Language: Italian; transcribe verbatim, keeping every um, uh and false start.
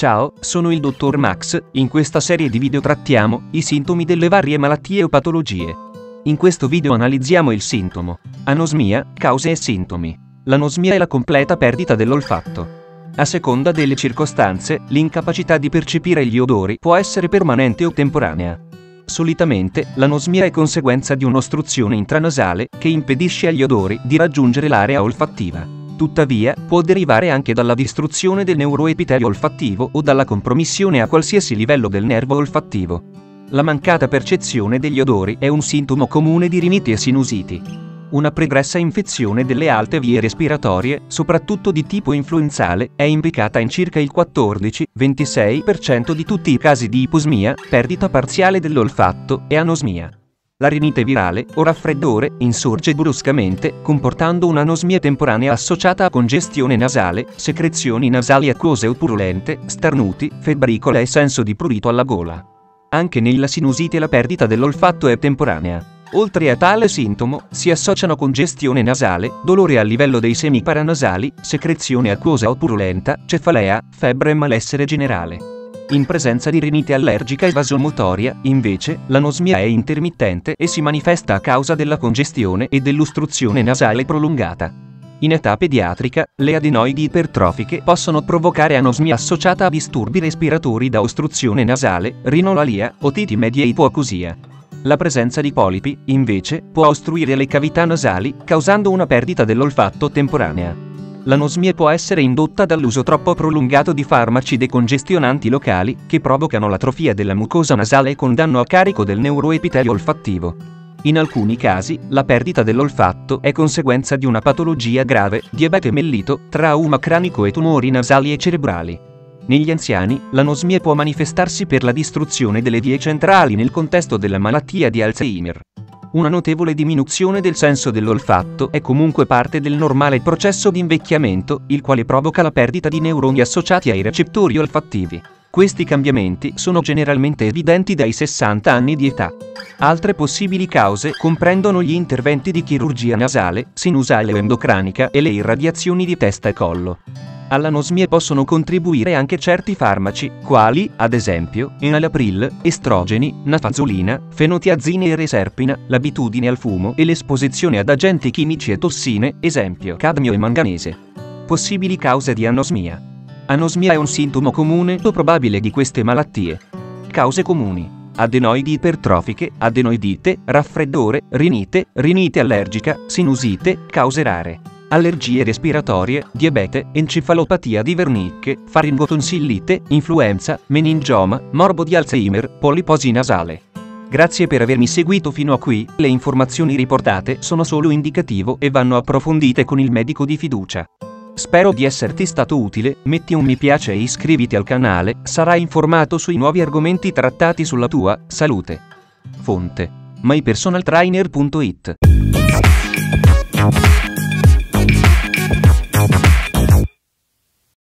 Ciao, sono il dottor Max. In questa serie di video trattiamo i sintomi delle varie malattie o patologie. In questo video analizziamo il sintomo anosmia, cause e sintomi. L'anosmia è la completa perdita dell'olfatto. A seconda delle circostanze, l'incapacità di percepire gli odori può essere permanente o temporanea. Solitamente, l'anosmia è conseguenza di un'ostruzione intranasale che impedisce agli odori di raggiungere l'area olfattiva. Tuttavia, può derivare anche dalla distruzione del neuroepitelio olfattivo o dalla compromissione a qualsiasi livello del nervo olfattivo. La mancata percezione degli odori è un sintomo comune di riniti e sinusiti. Una pregressa infezione delle alte vie respiratorie, soprattutto di tipo influenzale, è implicata in circa il quattordici ventisei per cento di tutti i casi di iposmia, perdita parziale dell'olfatto, e anosmia. La rinite virale, o raffreddore, insorge bruscamente, comportando un'anosmia temporanea associata a congestione nasale, secrezioni nasali acquose o purulente, starnuti, febbricola e senso di prurito alla gola. Anche nella sinusite la perdita dell'olfatto è temporanea. Oltre a tale sintomo, si associano congestione nasale, dolore a livello dei semi paranasali, secrezione acquosa o purulenta, cefalea, febbre e malessere generale. In presenza di rinite allergica e vasomotoria, invece, l'anosmia è intermittente e si manifesta a causa della congestione e dell'ostruzione nasale prolungata. In età pediatrica, le adenoidi ipertrofiche possono provocare anosmia associata a disturbi respiratori da ostruzione nasale, rinolalia, otiti media e ipoacusia. La presenza di polipi, invece, può ostruire le cavità nasali, causando una perdita dell'olfatto temporanea. L'anosmia può essere indotta dall'uso troppo prolungato di farmaci decongestionanti locali, che provocano l'atrofia della mucosa nasale con danno a carico del neuroepitelio olfattivo. In alcuni casi, la perdita dell'olfatto è conseguenza di una patologia grave, diabete mellito, trauma cranico e tumori nasali e cerebrali. Negli anziani, l'anosmia può manifestarsi per la distruzione delle vie centrali nel contesto della malattia di Alzheimer. Una notevole diminuzione del senso dell'olfatto è comunque parte del normale processo di invecchiamento, il quale provoca la perdita di neuroni associati ai recettori olfattivi. Questi cambiamenti sono generalmente evidenti dai sessanta anni di età. Altre possibili cause comprendono gli interventi di chirurgia nasale, sinusale o endocrinica e le irradiazioni di testa e collo. All'anosmia possono contribuire anche certi farmaci, quali, ad esempio, enalapril, estrogeni, nafazolina, fenotiazina e reserpina, l'abitudine al fumo e l'esposizione ad agenti chimici e tossine, esempio cadmio e manganese. Possibili cause di anosmia. Anosmia è un sintomo comune o probabile di queste malattie. Cause comuni: adenoidi ipertrofiche, adenoidite, raffreddore, rinite, rinite allergica, sinusite. Cause rare: allergie respiratorie, diabete, encefalopatia di Wernicke, faringotonsillite, influenza, meningioma, morbo di Alzheimer, poliposi nasale. Grazie per avermi seguito fino a qui. Le informazioni riportate sono solo indicativo e vanno approfondite con il medico di fiducia. Spero di esserti stato utile. Metti un mi piace e iscriviti al canale, sarai informato sui nuovi argomenti trattati sulla tua salute. Fonte: my personal trainer punto it.